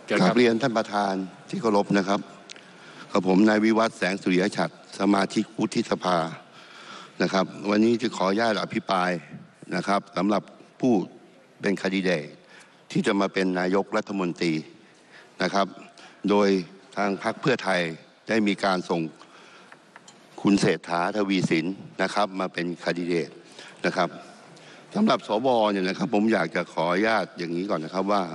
กราบเรียนท่านประธานที่เคารพนะครับกับผมนายวิวัฒน์แสงสุริยฉัตรสมาชิกวุฒิสภานะครับวันนี้จะขออนุญาตอภิปรายนะครับสำหรับผู้เป็นแคนดิเดตที่จะมาเป็นนายกรัฐมนตรีนะครับโดยทางพรรคเพื่อไทยได้มีการส่งคุณเศรษฐาทวีสินนะครับมาเป็นแคนดิเดตนะครับสำหรับสวเนี่ยนะครับผมอยากจะขออนุญาตอย่างนี้ก่อนนะครับว่า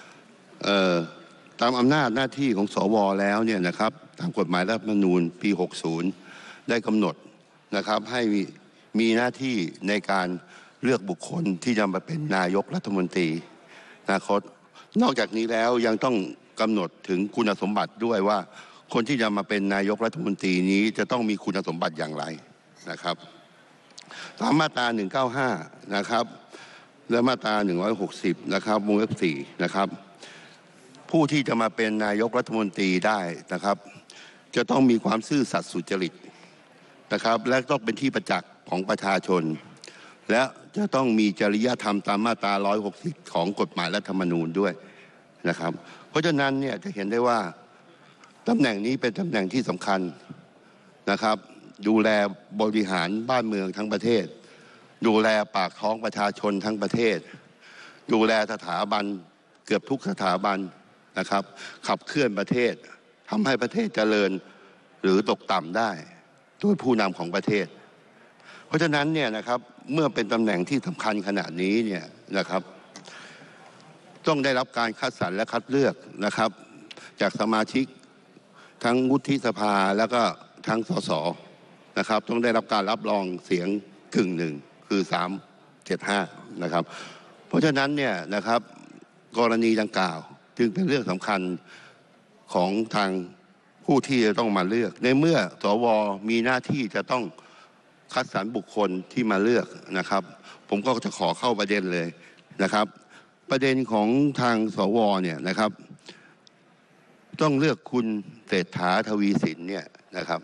ตามอำนาจหน้าที่ของสวแล้วเนี่ยนะครับตามกฎหมายรัฐธรรมนูญปี 60 ได้กำหนดนะครับให้มีหน้าที่ในการเลือกบุคคลที่จะมาเป็นนายกรัฐมนตรีนะครับนอกจากนี้แล้วยังต้องกำหนดถึงคุณสมบัติด้วยว่าคนที่จะมาเป็นนายกรัฐมนตรีนี้จะต้องมีคุณสมบัติอย่างไรนะครับตามมาตรา 195 นะครับและมาตรา 160 นะครับวงเล็บ 4 นะครับผู้ที่จะมาเป็นนายกรัฐมนตรีได้นะครับจะต้องมีความซื่อสัตย์สุจริตนะครับและต้องเป็นที่ประจักษ์ของประชาชนและจะต้องมีจริยธรรมตามมาตรา 160 ของกฎหมายรัฐธรรมนูญด้วยนะครับเพราะฉะนั้นเนี่ยจะเห็นได้ว่าตำแหน่งนี้เป็นตำแหน่งที่สำคัญนะครับดูแลบริหารบ้านเมืองทั้งประเทศดูแลปากท้องประชาชนทั้งประเทศดูแลสถาบันเกือบทุกสถาบันนะครับขับเคลื่อนประเทศทำให้ประเทศเจริญหรือตกต่ำได้โดยผู้นำของประเทศเพราะฉะนั้นเนี่ยนะครับเมื่อเป็นตำแหน่งที่สำคัญขนาดนี้เนี่ยนะครับต้องได้รับการคัดสรรและคัดเลือกนะครับจากสมาชิกทั้งวุฒิสภาแล้วก็ทั้งสสนะครับต้องได้รับการรับรองเสียงกึ่งหนึ่งคือ375นะครับเพราะฉะนั้นเนี่ยนะครับกรณีดังกล่าวจึงเป็นเรื่องสำคัญของทางผู้ที่จะต้องมาเลือกในเมื่อสวมีหน้าที่จะต้องคัดสรรบุคคลที่มาเลือกนะครับผมก็จะขอเข้าประเด็นเลยนะครับประเด็นของทางสวเนี่ยนะครับต้องเลือกคุณเศรษฐาทวีสินเนี่ยนะครับ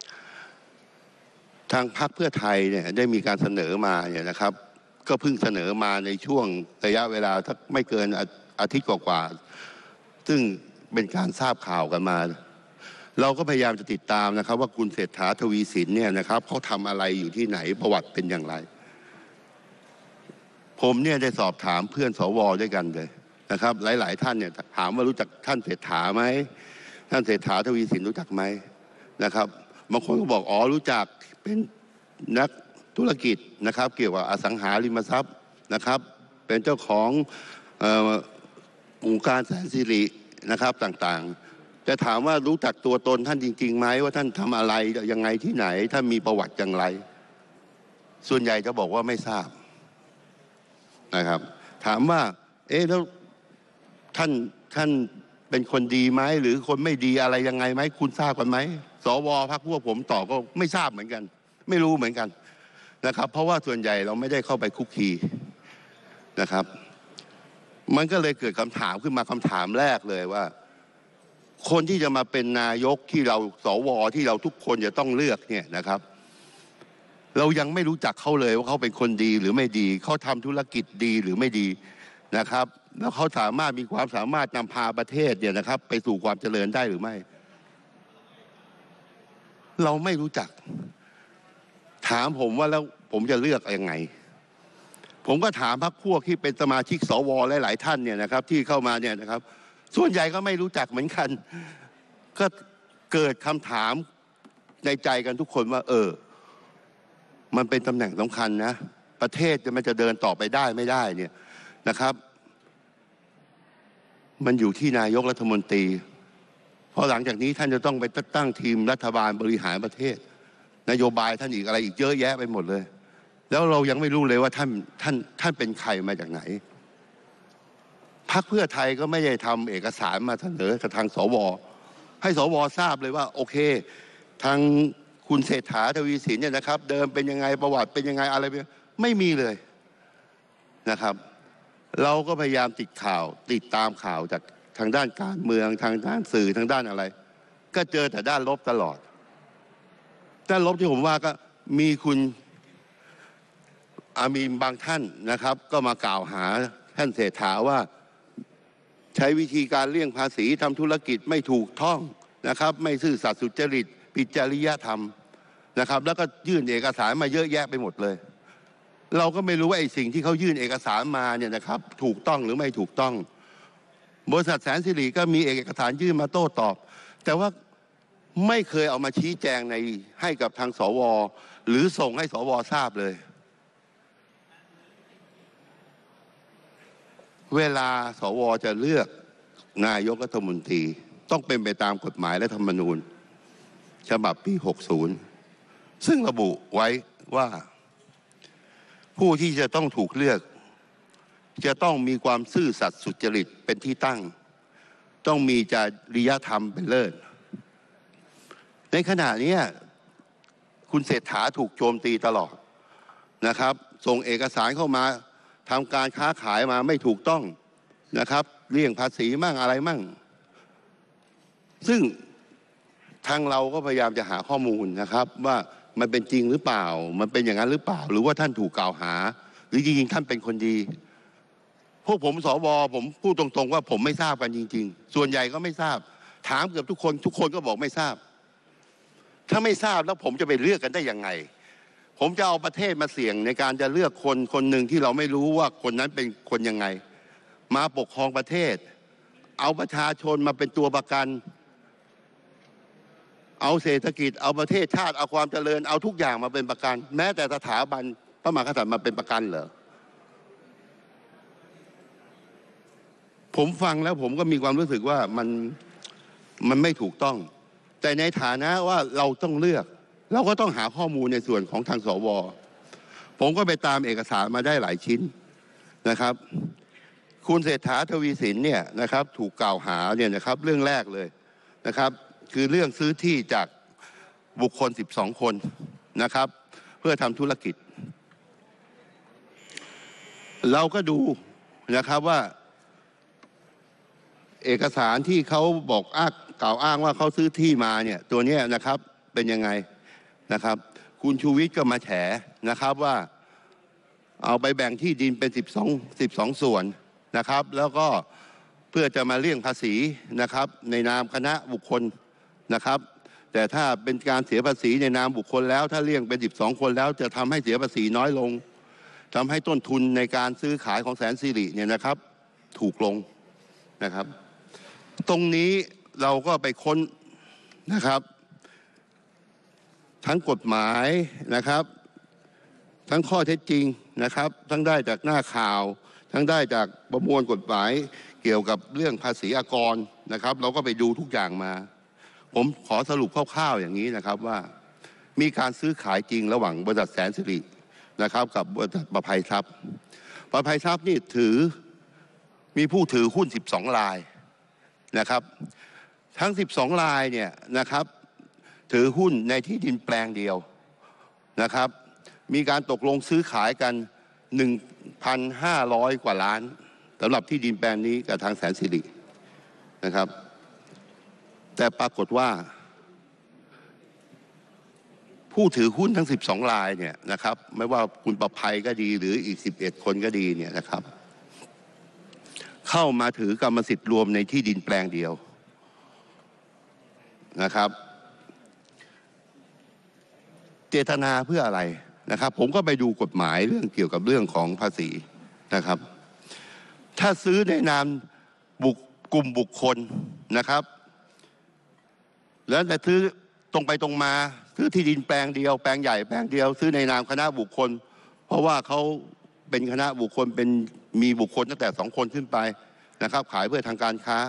ทางพรรคเพื่อไทยเนี่ยได้มีการเสนอมาเนี่ยนะครับก็เพิ่งเสนอมาในช่วงระยะเวลาถ้าไม่เกินอาทิตย์กว่าๆซึ่งเป็นการทราบข่าวกันมาเราก็พยายามจะติดตามนะครับว่าคุณเศรษฐาทวีสินเนี่ยนะครับเขาทำอะไรอยู่ที่ไหนประวัติเป็นอย่างไรผมเนี่ยได้สอบถามเพื่อนสวด้วยกันเลยนะครับหลายๆท่านเนี่ยถามว่ารู้จักท่านเศรษฐาไหมท่านเศรษฐาทวีสินรู้จักไหมนะครับบางคนก็บอกอ๋อรู้จักเป็นนักธุรกิจนะครับเกี่ยวกับอสังหาริมทรัพย์นะครับเป็นเจ้าขององค์การแสนสิรินะครับต่างๆจะถามว่ารู้จักตัวตนท่านจริงๆไหมว่าท่านทำอะไรยังไงที่ไหนท่านมีประวัติอย่างไรส่วนใหญ่จะบอกว่าไม่ทราบนะครับถามว่าแล้วท่านเป็นคนดีไหมหรือคนไม่ดีอะไรยังไงไหมคุณทราบกันไหมสวพรรคพวกผมตอบก็ไม่ทราบเหมือนกันไม่รู้เหมือนกันนะครับเพราะว่าส่วนใหญ่เราไม่ได้เข้าไปคุกคีนะครับมันก็เลยเกิดคำถามขึ้นมาคำถามแรกเลยว่าคนที่จะมาเป็นนายกที่เราสวที่เราทุกคนจะต้องเลือกเนี่ยนะครับเรายังไม่รู้จักเขาเลยว่าเขาเป็นคนดีหรือไม่ดีเขาทำธุรกิจดีหรือไม่ดีนะครับแล้วเขาสามารถมีความสามารถนำพาประเทศเนี่ยนะครับไปสู่ความเจริญได้หรือไม่เราไม่รู้จักถามผมว่าแล้วผมจะเลือกยังไงผมก็ถามพรรคพวกที่เป็นสมาชิกสวหลายๆท่านเนี่ยนะครับที่เข้ามาเนี่ยนะครับส่วนใหญ่ก็ไม่รู้จักเหมือนกันก็เกิดคำถามในใจกันทุกคนว่ามันเป็นตำแหน่งสำคัญนะประเทศมันจะเดินต่อไปได้ไม่ได้เนี่ยนะครับมันอยู่ที่นายกรัฐมนตรีเพราะหลังจากนี้ท่านจะต้องไปตั้งทีมรัฐบาลบริหารประเทศนโยบายท่านอีกอะไรอีกเยอะแยะไปหมดเลยแล้วเรายังไม่รู้เลยว่าท่านเป็นใครมาจากไหนพรรคเพื่อไทยก็ไม่ได้ทำเอกสารมาเสนอกับทางสวให้สวทราบเลยว่าโอเคทางคุณเศรษฐาทวีสินเนี่ยนะครับเดิมเป็นยังไงประวัติเป็นยังไงอะไรไม่มีเลยนะครับเราก็พยายามติดตามข่าวจากทางด้านการเมืองทางด้านสื่อทางด้านอะไรก็เจอแต่ด้านลบตลอดด้านลบที่ผมว่าก็มีคุณมีบางท่านนะครับก็มากล่าวหาท่านเศรษฐาว่าใช้วิธีการเลี่ยงภาษีทำธุรกิจไม่ถูกต้องนะครับไม่ซื่อสัตย์สุจริตผิดจริยธรรมนะครับแล้วก็ยื่นเอกสารมาเยอะแยะไปหมดเลยเราก็ไม่รู้ว่าไอ้สิ่งที่เขายื่นเอกสารมาเนี่ยนะครับถูกต้องหรือไม่ถูกต้องบริษัทแสนสิริก็มีเอกสารยื่นมาโต้ตอบแต่ว่าไม่เคยเอามาชี้แจงให้กับทางสวหรือส่งให้สวทราบเลยเวลาสวจะเลือกนายกรัฐมนตรีต้องเป็นไปตามกฎหมายและธรรมนูญฉบับปี 60 ซึ่งระบุไว้ว่าผู้ที่จะต้องถูกเลือกจะต้องมีความซื่อสัตย์สุจริตเป็นที่ตั้งต้องมีจริยธรรมเป็นเลิศในขณะนี้คุณเศรษฐาถูกโจมตีตลอดนะครับส่งเอกสารเข้ามาทำการค้าขายมาไม่ถูกต้องนะครับเลี่ยงภาษีมั่งอะไรมั่งซึ่งทางเราก็พยายามจะหาข้อมูลนะครับว่ามันเป็นจริงหรือเปล่ามันเป็นอย่างนั้นหรือเปล่าหรือว่าท่านถูกกล่าวหาหรือจริงๆท่านเป็นคนดีพวกผมสวผมพูดตรงๆว่าผมไม่ทราบกันจริงๆส่วนใหญ่ก็ไม่ทราบถามเกือบทุกคนก็บอกไม่ทราบถ้าไม่ทราบแล้วผมจะไปเลือกกันได้ยังไงผมจะเอาประเทศมาเสี่ยงในการจะเลือกคนหนึ่งที่เราไม่รู้ว่าคนนั้นเป็นคนยังไงมาปกครองประเทศเอาประชาชนมาเป็นตัวประกันเอาเศรษฐกิจเอาประเทศชาติเอาความเจริญเอาทุกอย่างมาเป็นประกันแม้แต่สถาบันพระมหากษัตริย์มาเป็นประกันเหรอผมฟังแล้วผมก็มีความรู้สึกว่ามันไม่ถูกต้องแต่ในฐานะว่าเราต้องเลือกเราก็ต้องหาข้อมูลในส่วนของทางสวผมก็ไปตามเอกสารมาได้หลายชิ้นนะครับคุณเศรษฐาทวีสินเนี่ยนะครับถูกกล่าวหาเนี่ยนะครับเรื่องแรกเลยนะครับคือเรื่องซื้อที่จากบุคคล12 คนนะครับเพื่อทำธุรกิจเราก็ดูนะครับว่าเอกสารที่เขาบอกกล่าวอ้างว่าเขาซื้อที่มาเนี่ยตัวนี้นะครับเป็นยังไงนะครับคุณชูวิทย์ก็มาแฉนะครับว่าเอาไปแบ่งที่ดินเป็น12ส่วนนะครับแล้วก็เพื่อจะมาเลี่ยงภาษีนะครับในนามคณะบุคคลนะครับแต่ถ้าเป็นการเสียภาษีในนามบุคคลแล้วถ้าเลี่ยงเป็น12 คนแล้วจะทำให้เสียภาษีน้อยลงทำให้ต้นทุนในการซื้อขายของแสนสิริเนี่ยนะครับถูกลงนะครับตรงนี้เราก็ไปค้นนะครับทั้งกฎหมายนะครับทั้งข้อเท็จจริงนะครับทั้งได้จากหน้าข่าวทั้งได้จากประมวลกฎหมายเกี่ยวกับเรื่องภาษีอากรนะครับเราก็ไปดูทุกอย่างมาผมขอสรุปคร่าวๆอย่างนี้นะครับว่ามีการซื้อขายจริงระหว่างบริษัทแสนสิรินะครับกับบริษัทประภัยทรัพย์ประภัยทรัพย์นี่มีผู้ถือหุ้น12 รายนะครับทั้ง12 รายเนี่ยนะครับถือหุ้นในที่ดินแปลงเดียวนะครับมีการตกลงซื้อขายกัน 1,500 กว่าล้านสำหรับที่ดินแปลงนี้กับทางแสนสิรินะครับแต่ปรากฏว่าผู้ถือหุ้นทั้ง12 รายเนี่ยนะครับไม่ว่าคุณประภัยก็ดีหรืออีก11 คนก็ดีเนี่ยนะครับเข้ามาถือกรรมสิทธิ์รวมในที่ดินแปลงเดียวนะครับเจตนาเพื่ออะไรนะครับผมก็ไปดูกฎหมายเรื่องเกี่ยวกับเรื่องของภาษีนะครับถ้าซื้อในนามกลุ่มบุคคลนะครับแล้วจะซื้อตรงไปตรงมาซื้อที่ดินแปลงเดียวแปลงใหญ่แปลงเดียวซื้อในนามคณะบุคคลเพราะว่าเขาเป็นคณะบุคคลมีบุคคลตั้งแต่2 คนขึ้นไปนะครับขายเพื่อทางการค้า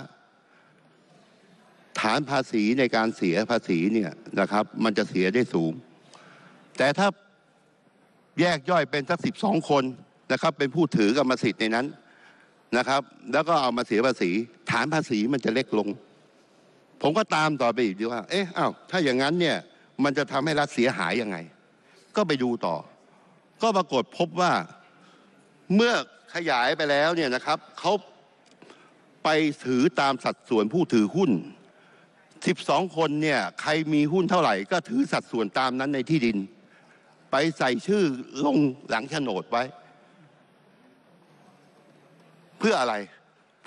ฐานภาษีในการเสียภาษีเนี่ยนะครับมันจะเสียได้สูงแต่ถ้าแยกย่อยเป็นสัก12 คนนะครับเป็นผู้ถือกรรมสิทธิ์ในนั้นนะครับแล้วก็เอามาเสียภาษีฐานภาษีมันจะเล็กลงผมก็ตามต่อไปอีกดีว่าถ้าอย่างนั้นเนี่ยมันจะทำให้รัฐเสียหายยังไงก็ไปดูต่อก็ปรากฏพบว่าเมื่อขยายไปแล้วเนี่ยนะครับเขาไปถือตามสัดส่วนผู้ถือหุ้น12 คนเนี่ยใครมีหุ้นเท่าไหร่ก็ถือสัดส่วนตามนั้นในที่ดินไปใส่ชื่อลงหลังโฉนดไว้เพื่ออะไรเพื่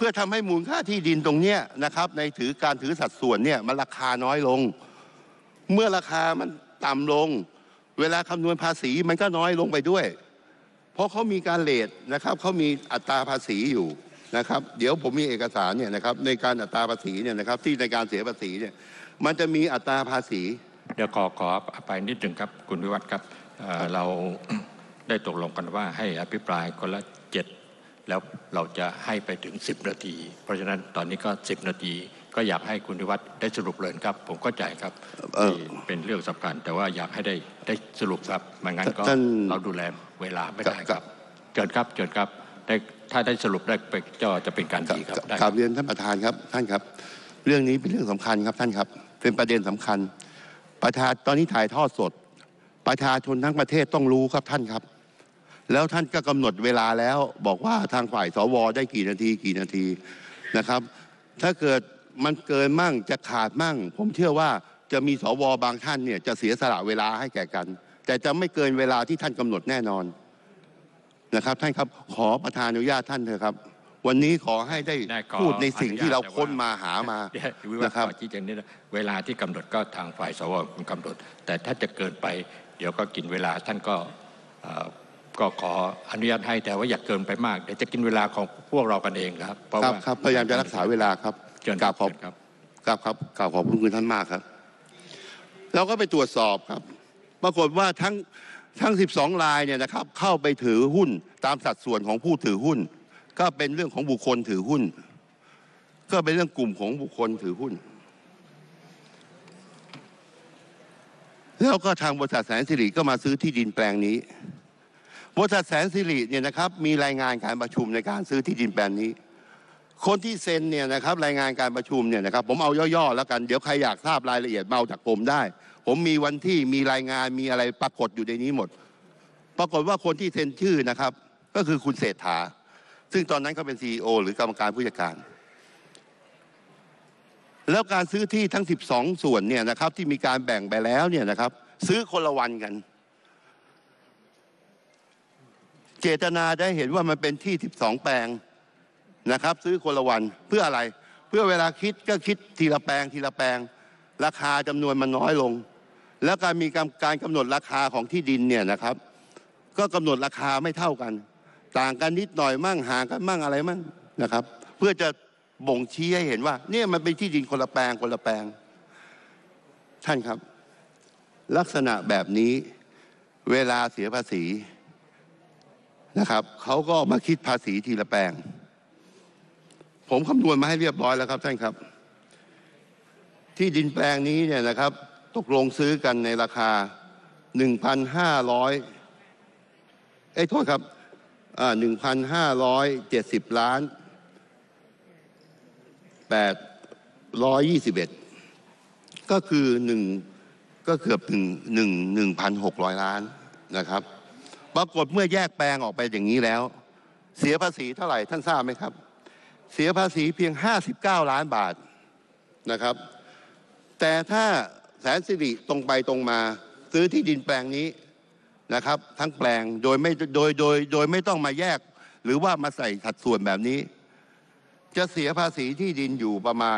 พื่อทำให้มูลค่าที่ดินตรงเนี้ยนะครับในการถือสัดส่วนเนี่ยมันราคาน้อยลงเมื่อราคามันต่ำลงเวลาคำนวณภาษีมันก็น้อยลงไปด้วยเพราะเขามีการเรทนะครับเขามีอัตราภาษีอยู่นะครับเดี๋ยวผมมีเอกสารเนี่ยนะครับในการอัตราภาษีเนี่ยนะครับที่ในการเสียภาษีเนี่ยมันจะมีอัตราภาษีเดี๋ยวขอไปนิดหนึ่งครับคุณวิวัฒน์ครับเราได้ตกลงกันว่าให้อภิปรายคนละ7แล้วเราจะให้ไปถึง10 นาทีเพราะฉะนั้นตอนนี้ก็10 นาทีก็อยากให้คุณวิวัฒน์ได้สรุปเลยครับผมเข้าใจครับเป็นเรื่องสำคัญแต่ว่าอยากให้ได้สรุปครับไม่งั้นก็เราดูแลเวลาไม่ได้ครับเชิญครับได้ถ้าได้สรุปได้จะเป็นการดีครับกราบเรียนท่านประธานครับท่านครับเรื่องนี้เป็นเรื่องสำคัญครับท่านครับเป็นประเด็นสำคัญประธานตอนนี้ถ่ายทอดสดประชาชนทั้งประเทศต้องรู้ครับท่านครับแล้วท่านก็กำหนดเวลาแล้วบอกว่าทางฝ่ายสวได้กี่นาทีนะครับถ้าเกิดมันเกินมั่งจะขาดมั่งผมเชื่อว่าจะมีสวบางท่านเนี่ยจะเสียสละเวลาให้แก่กันแต่จะไม่เกินเวลาที่ท่านกำหนดแน่นอนนะครับท่านครับขอประธานอนุญาตท่านเถอะครับวันนี้ขอให้ได้พูดในสิ่งที่เราค้นมาหามานะครับที่อย่างนี้เวลาที่กำหนดก็ทางฝ่ายสวกำหนดแต่ถ้าจะเกินไปเดี๋ยวก็กินเวลาท่านก็ขออนุญาตให้แต่ว่าอย่าเกินไปมากเดี๋ยวจะกินเวลาของพวกเรากันเองครับเพราะว่าครับพยายามจะรักษาเวลาครับกราบขอบคุณท่านมากครับเราก็ไปตรวจสอบครับปรากฏว่าทั้ง12 รายเนี่ยนะครับเข้าไปถือหุ้นตามสัดส่วนของผู้ถือหุ้นก็เป็นเรื่องของบุคคลถือหุ้นก็เป็นเรื่องกลุ่มของบุคคลถือหุ้นแล้วก็ทางบริษัทแสนสิริก็มาซื้อที่ดินแปลงนี้บริษัทแสนสิริเนี่ยนะครับมีรายงานการประชุมในการซื้อที่ดินแปลงนี้คนที่เซ็นเนี่ยนะครับรายงานการประชุมเนี่ยนะครับผมเอาย่อๆแล้วกันเดี๋ยวใครอยากทราบรายละเอียดเมาจากผมได้ผมมีวันที่มีรายงานมีอะไรปรากฏอยู่ในนี้หมดปรากฏว่าคนที่เซ็นชื่อนะครับก็คือคุณเศรษฐาซึ่งตอนนั้นเขาเป็น CEO หรือกรรมการผู้จัดการแล้วการซื้อที่ทั้ง12 ส่วนเนี่ยนะครับที่มีการแบ่งไปแล้วเนี่ยนะครับซื้อคนละวันกันเจตนาได้เห็นว่ามันเป็นที่12 แปลงนะครับซื้อคนละวันเพื่ออะไรเพื่อเวลาคิดก็คิดทีละแปลงราคาจำนวนมันน้อยลงแล้วการมีการกำหนดราคาของที่ดินเนี่ยนะครับก็กำหนดราคาไม่เท่ากันต่างกันนิดหน่อยมั่งห่างกันมั่งอะไรมั่งนะครับเพื่อจะบ่งชี้ให้เห็นว่าเนี่ยมันเป็นที่ดินคนละแปลงท่านครับลักษณะแบบนี้เวลาเสียภาษีนะครับเขาก็มาคิดภาษีทีละแปลงผมคำนวณมาให้เรียบร้อยแล้วครับท่านครับที่ดินแปลงนี้เนี่ยนะครับตกลงซื้อกันในราคา 1,500โทษครับ1,570 ล้าน821ก็คือก็เกือบถึง1,600 ล้านนะครับปรากฏเมื่อแยกแปลงออกไปอย่างนี้แล้วเสียภาษีเท่าไหร่ท่านทราบไหมครับเสียภาษีเพียง59 ล้านบาทนะครับแต่ถ้าแสนสิริตรงไปตรงมาซื้อที่ดินแปลงนี้นะครับทั้งแปลงโดยไม่ต้องมาแยกหรือว่ามาใส่สัดส่วนแบบนี้จะเสียภาษีที่ดินอยู่ประมาณ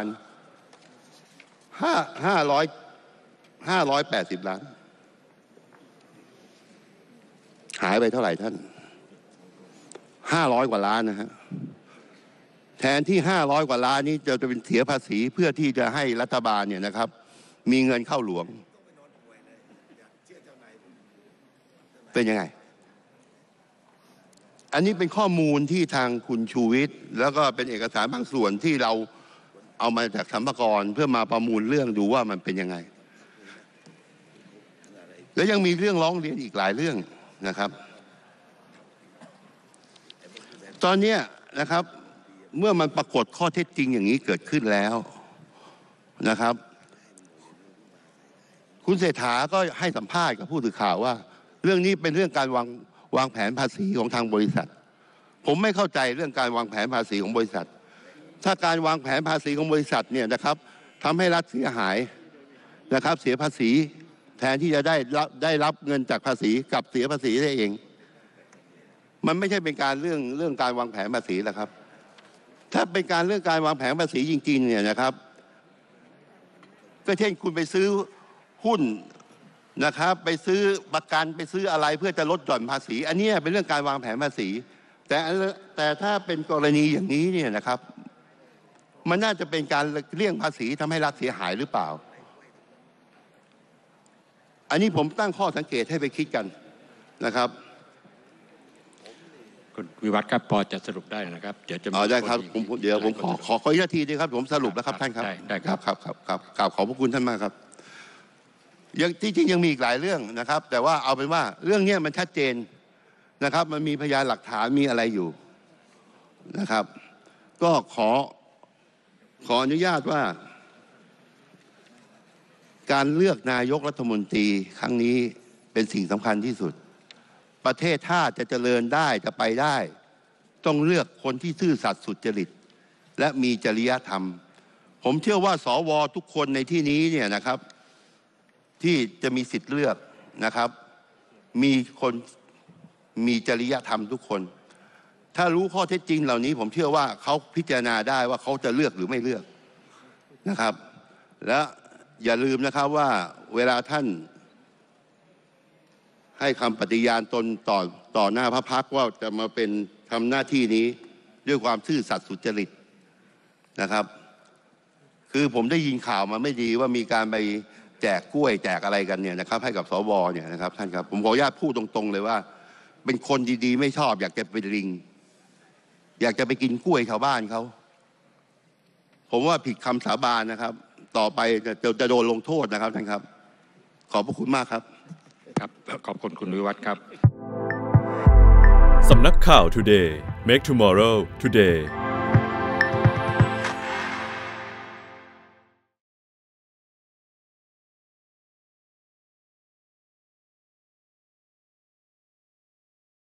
580 ล้านหายไปเท่าไหร่ท่าน500 กว่าล้านนะฮะแทนที่500 กว่าล้านนี้จะเป็นเสียภาษีเพื่อที่จะให้รัฐบาลเนี่ยนะครับมีเงินเข้าหลวงเป็นยังไงอันนี้เป็นข้อมูลที่ทางคุณชูวิทย์แล้วก็เป็นเอกสารบางส่วนที่เราเอามาจากสรรพากรเพื่อมาประมูลเรื่องดูว่ามันเป็นยังไงแล้วยังมีเรื่องร้องเรียนอีกหลายเรื่องนะครับตอนนี้นะครับเมื่อมันปรากฏข้อเท็จจริงอย่างนี้เกิดขึ้นแล้วนะครับคุณเศรษฐาก็ให้สัมภาษณ์กับผู้สื่อข่าวว่าเรื่องนี้เป็นเรื่องการวางแผนภาษีของทางบริษัทผมไม่เข้าใจเรื่องการวางแผนภาษีของบริษัทถ้าการวางแผนภาษีของบริษัทเนี่ยนะครับทำให้รัฐเสียหายนะครับเสียภาษีแทนที่จะได้รับเงินจากภาษีกับเสียภาษีได้เองมันไม่ใช่เป็นการเรื่องการวางแผนภาษีหรอกครับถ้าเป็นการเรื่องการวางแผนภาษีจริงๆเนี่ยนะครับก็เช่นคุณไปซื้อหุ้นนะครับไปซื้อประกันไปซื้ออะไรเพื่อจะลดหย่อนภาษี อันนี้เป็นเรื่องการวางแผนภาษีแต่ถ้าเป็นกรณีอย่างนี้เนี่ยนะครับมันน่าจะเป็นการเลี่ยงภาษีทำให้รัฐเสียหายหรือเปล่าอันนี้ผมตั้งข้อสังเกตให้ไปคิดกันนะครับคุณวิวัฒน์ครับพอจะสรุปได้นะครับเดี๋ยวจะได้ครับเดี๋ยวผมขออีกนาทีนึงครับผมสรุปแล้วครับท่านครับได้ครับครับกราบขอบพระคุณท่านมากครับยังที่จริงยังมีอีกหลายเรื่องนะครับแต่ว่าเอาเป็นว่าเรื่องนี้มันชัดเจนนะครับมันมีพยานหลักฐานมีอะไรอยู่นะครับก็ขออนุญาตว่าการเลือกนายกรัฐมนตรีครั้งนี้เป็นสิ่งสำคัญที่สุดประเทศชาติจะเจริญได้จะไปได้ต้องเลือกคนที่ซื่อสัตย์สุจริตและมีจริยธรรมผมเชื่อว่าสวทุกคนในที่นี้เนี่ยนะครับที่จะมีสิทธิ์เลือกนะครับมีคนมีจริยธรรมทุกคนถ้ารู้ข้อเท็จจริงเหล่านี้ผมเชื่อว่าเขาพิจารณาได้ว่าเขาจะเลือกหรือไม่เลือกนะครับและอย่าลืมนะครับว่าเวลาท่านให้คำปฏิญาณตนต่อหน้าพระพักตร์ว่าจะมาเป็นทำหน้าที่นี้ด้วยความซื่อสัตย์สุจริตนะครับคือผมได้ยินข่าวมาไม่ดีว่ามีการไปแจกกล้วยแจกอะไรกันเนี่ยนะครับให้กับสวเนี่ยนะครับท่านครับผมขออนุญาตพูดตรงๆเลยว่าเป็นคนดีๆไม่ชอบอยากจะไปลิงอยากจะไปกินกล้วยชาวบ้านเขาผมว่าผิดคำสาบานนะครับต่อไปจะโดนลงโทษนะครับท่านครับขอบพระคุณมากครับครับขอบคุณคุณวิวัฒน์ครับสำนักข่าว Today Make Tomorrow Today